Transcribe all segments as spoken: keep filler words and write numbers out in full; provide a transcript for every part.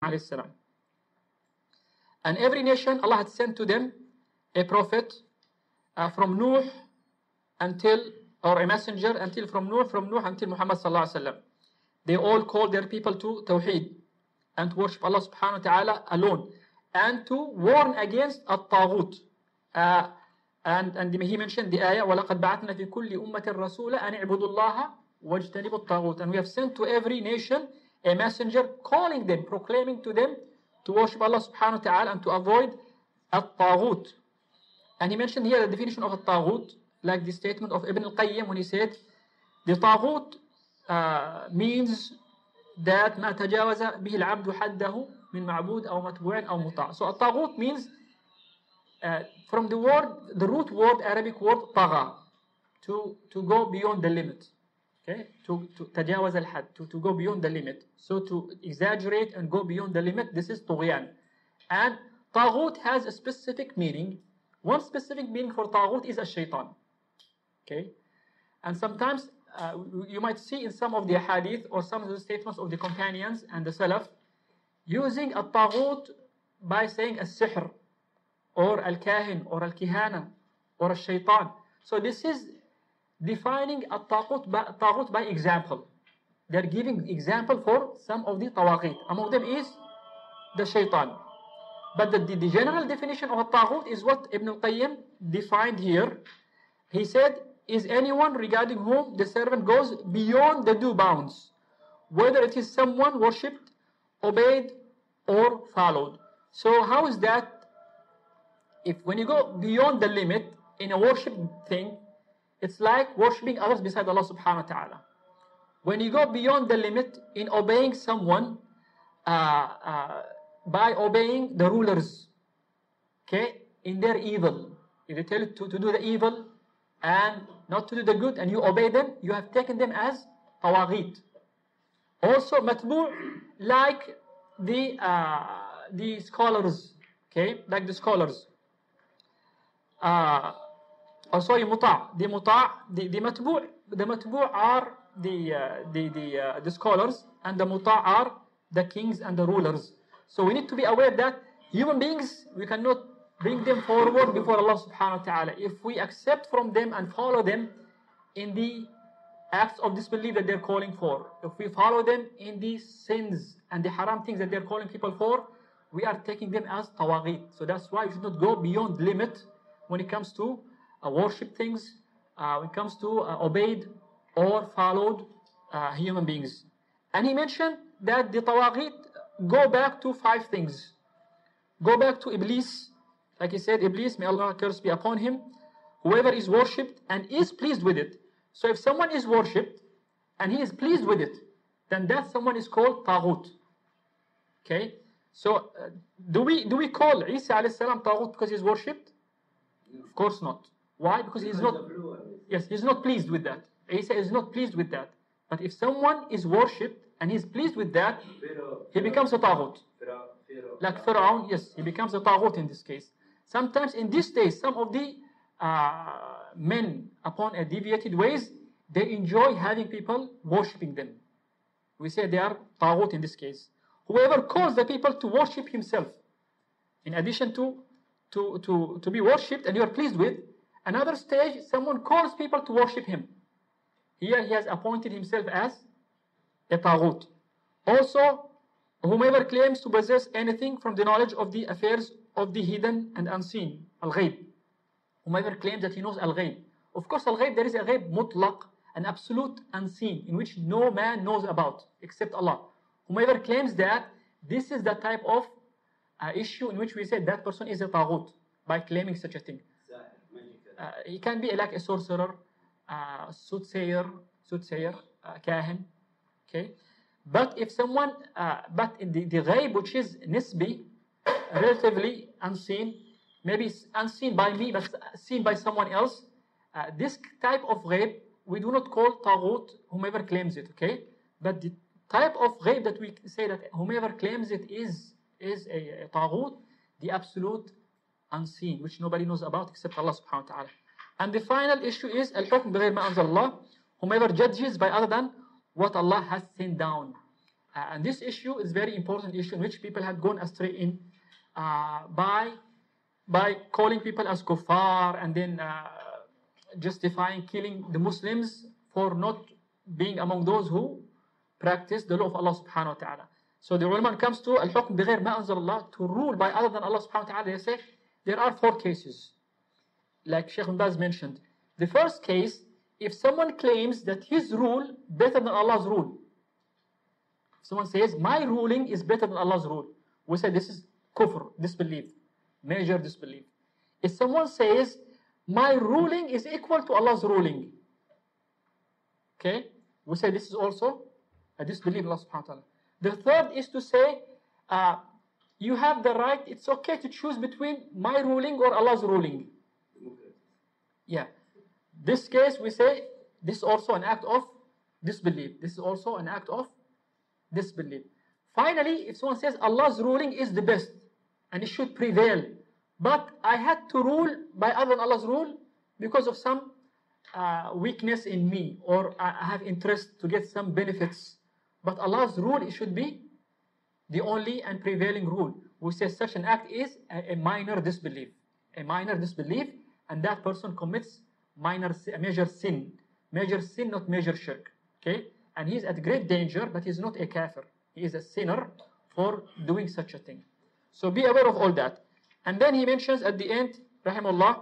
alayhi salam. And every nation, Allah had sent to them a prophet uh, from Nuh until, or a messenger until from Nuh, from Nuh until Muhammad sallallahu alaihi wasallam. They all called their people to Tawheed and to worship Allah subhanahu wa ta'ala alone and to warn against At Taghooth. Uh, and, and he mentioned the ayah, وَلَقَدْ بَعَثْنَا فِي كُلِّ أُمَّةٍ رَسُولًا أَنِ اعْبُدُوا اللَّهَ وَاجْتَنِبُوا الطَّاغُوثَ. And we have sent to every nation a messenger calling them, proclaiming to them to worship Allah subhanahu wa ta'ala and to avoid At Taghooth. And he mentioned here the definition of At Taghooth, like the statement of Ibn al-Qayyim when he said, the Taghooth uh, means that ما تجاوز به العبد حده من معبود أو متبوع أو مطاع. So At Taghooth means uh, from the word, the root word, Arabic word طغى, to to go beyond the limit. Okay, to to تجاوز الحد, to to go beyond the limit. So to exaggerate and go beyond the limit, this is طغيان. And Taghooth has a specific meaning. One specific meaning for Taghooth is a shaitan. Okay, and sometimes uh, you might see in some of the hadith or some of the statements of the companions and the Salaf using a Taghooth by saying a sihr or al-kahin or al-kihana or a shaitan. So this is defining a Taghooth by, Taghooth by example. They're giving example for some of the Tawaghit. Among them is the shaitan. But the, the, the general definition of a Taghooth is what Ibn al-Qayyim defined here. He said, is anyone regarding whom the servant goes beyond the due bounds, whether it is someone worshipped, obeyed, or followed. So how is that? If when you go beyond the limit in a worship thing, it's like worshipping others beside Allah subhanahu wa ta'ala. When you go beyond the limit in obeying someone uh, uh, by obeying the rulers, okay, in their evil, if they tell you to, to do the evil and not to do the good, and you obey them, you have taken them as tawaghit. Also, matbu', like the uh, the scholars, okay, like the scholars. Uh, oh, sorry, muta'. The muta', the the matbu', the matbu' are the uh, the the uh, the scholars, and the muta' are the kings and the rulers. So we need to be aware that human beings, we cannot bring them forward before Allah subhanahu wa ta'ala. If we accept from them and follow them in the acts of disbelief that they're calling for, if we follow them in the sins and the haram things that they're calling people for, we are taking them as tawaghit. So that's why we should not go beyond limit when it comes to uh, worship things, uh, when it comes to uh, obeyed or followed uh, human beings. And he mentioned that the tawaghit go back to five things. Go back to Iblis. Like he said, Iblis, may Allah curse be upon him, whoever is worshipped and is pleased with it. So if someone is worshipped and he is pleased with it, then that someone is called Taghooth. Okay? So uh, do we do we call Isa alayhi salam Taghooth because he is worshipped? Of course not. Why? Because he is not, yes, he is not pleased with that. Isa is not pleased with that. But if someone is worshipped and he is pleased with that, he becomes a Taghooth. Like Pharaoh, yes, he becomes a Taghooth in this case. Sometimes in this days, some of the uh, men upon a deviated ways, they enjoy having people worshipping them. We say they are Taghooth in this case. Whoever calls the people to worship himself, in addition to, to, to, to be worshipped and you are pleased with, another stage, someone calls people to worship him. Here he has appointed himself as a Taghooth. Also, whomever claims to possess anything from the knowledge of the affairs of the hidden and unseen, al-ghayb. Whomever claims that he knows al-ghayb. Of course, al-ghayb, there is a ghayb mutlaq, an absolute unseen, in which no man knows about, except Allah. Whomever claims that, this is the type of uh, issue in which we say that person is a Taghooth, by claiming such a thing. Uh, he can be like a sorcerer, uh, soothsayer, soothsayer, uh, kahin, okay? But if someone, uh, but the, the ghayb which is nisbi, relatively unseen, maybe unseen by me, but seen by someone else, uh, this type of ghayb, we do not call Taghooth whomever claims it, okay? But the type of ghayb that we say that whomever claims it is, is a, a Taghooth, the absolute unseen, which nobody knows about except Allah subhanahu wa ta'ala. And the final issue is al-hukm bighayr ma anzal Allah, whomever judges by other than what Allah has sent down. Uh, and this issue is very important issue in which people had gone astray in uh, by by calling people as kuffar and then uh, justifying killing the Muslims for not being among those who practice the law of Allah subhanahu wa ta'ala. So the ulama comes to al-hukm bighayr ma anzal Allah, to rule by other than Allah subhanahu wa ta'ala. They say there are four cases, like Sheikh Ibn Baz mentioned. The first case, if someone claims that his rule better than Allah's rule. Someone says, my ruling is better than Allah's rule. We say this is kufr, disbelief, major disbelief. If someone says, my ruling is equal to Allah's ruling, okay, we say this is also a disbelief in Allah subhanahu wa ta'ala. The third is to say, uh, you have the right, it's okay to choose between my ruling or Allah's ruling. Yeah. This case we say, this is also an act of disbelief. This is also an act of disbelief. Finally, if someone says Allah's ruling is the best and it should prevail, but I had to rule by other than Allah's rule because of some uh, weakness in me, or I have interest to get some benefits, but Allah's rule, it should be the only and prevailing rule. We say such an act is a, a minor disbelief. A minor disbelief, and that person commits minor, a major sin. Major sin, not major shirk. Okay? And he's at great danger, but he's not a kafir. He is a sinner for doing such a thing. So be aware of all that. And then he mentions at the end, rahimahullah,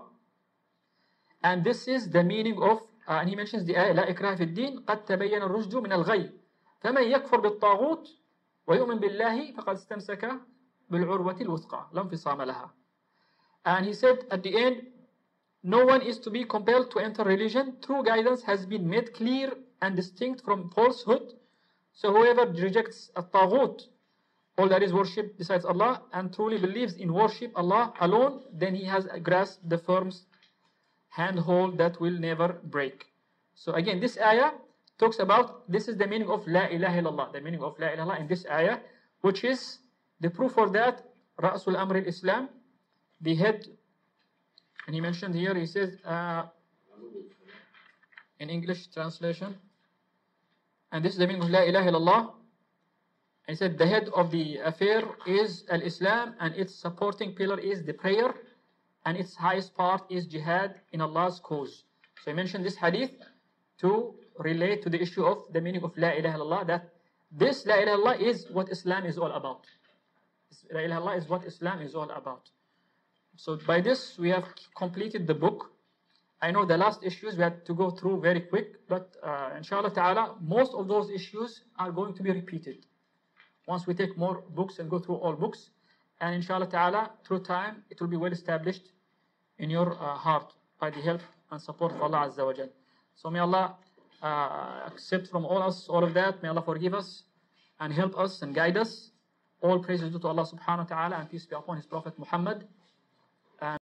and this is the meaning of, uh, and he mentions the ayah, لا إكراه في الدين قد تبين الرشد من الغي فمن يكفر بالطاغوت ويؤمن بالله فقد استمسك بالعروة الوثقى لا انفصام لها. And he said at the end, no one is to be compelled to enter religion. True guidance has been made clear and distinct from falsehood. So whoever rejects a taghut, all that is worship besides Allah, and truly believes in worship Allah alone, then he has grasped the firm handhold that will never break. So again, this ayah talks about, this is the meaning of La ilaha illallah, the meaning of La ilaha illallah in this ayah, which is the proof for that, Ra'sul Amr al-Islam, the head. And he mentioned here, he says, uh, in English translation, and this is the meaning of La ilaha illallah. He said, the head of the affair is al-Islam, and its supporting pillar is the prayer, and its highest part is jihad in Allah's cause. So he mentioned this hadith to relate to the issue of the meaning of La ilaha illallah, that this La ilaha illallah is what Islam is all about. La ilaha illallah is what Islam is all about. So by this we have completed the book. I know the last issues we had to go through very quick, but uh, inshallah ta'ala, most of those issues are going to be repeated once we take more books and go through all books. And inshallah ta'ala, through time, it will be well established in your uh, heart by the help and support of Allah Azza wa Jal. So may Allah uh, accept from all us all of that. May Allah forgive us and help us and guide us. All praises due to Allah subhanahu wa ta'ala, and peace be upon His Prophet Muhammad.